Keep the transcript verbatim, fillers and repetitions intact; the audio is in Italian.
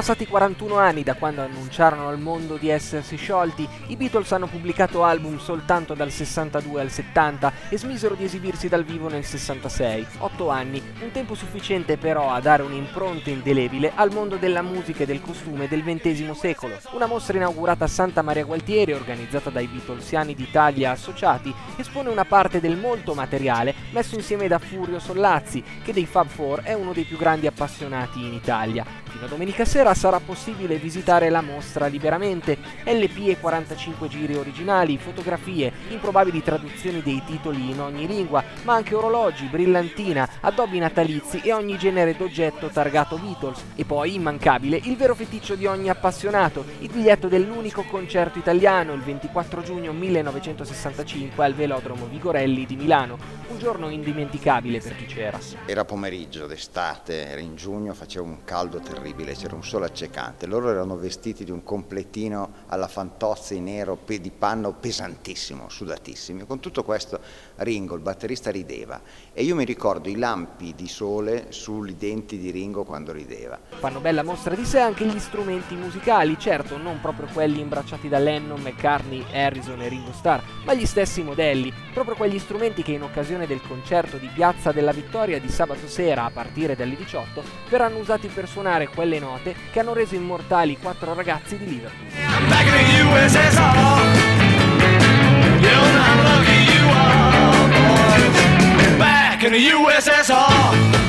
passati quarantuno anni da quando annunciarono al mondo di essersi sciolti, i Beatles hanno pubblicato album soltanto dal sessantadue al settanta e smisero di esibirsi dal vivo nel sessantasei. Otto anni, un tempo sufficiente però a dare un'impronta indelebile al mondo della musica e del costume del ventesimo secolo. Una mostra inaugurata a Santa Maria Gualtieri, organizzata dai Beatlesiani d'Italia associati, espone una parte del molto materiale messo insieme da Furio Sollazzi, che dei Fab Four è uno dei più grandi appassionati in Italia. Fino a domenica sera sarà possibile visitare la mostra liberamente, L P e quarantacinque giri originali, fotografie, improbabili traduzioni dei titoli in ogni lingua, ma anche orologi, brillantina, addobbi natalizi e ogni genere d'oggetto targato Beatles. E poi, immancabile, il vero feticcio di ogni appassionato, il biglietto dell'unico concerto italiano il ventiquattro giugno millenovecentosessantacinque al Velodromo Vigorelli di Milano, un giorno indimenticabile per chi c'era. Era pomeriggio d'estate, era in giugno, faceva un caldo terribile, c'era un sole accecante. Loro erano vestiti di un completino alla Fantozzi nero di panno pesantissimo, sudatissimi. Con tutto questo Ringo, il batterista, rideva e io mi ricordo i lampi di sole sui denti di Ringo quando rideva. Fanno bella mostra di sé anche gli strumenti musicali, certo non proprio quelli imbracciati da Lennon, McCartney, Harrison e Ringo Starr, ma gli stessi modelli, proprio quegli strumenti che in occasione del concerto di Piazza della Vittoria di sabato sera a partire dalle diciotto verranno usati per suonare quelle note che hanno reso immortali i quattro ragazzi di Liverpool. Back in the U S S R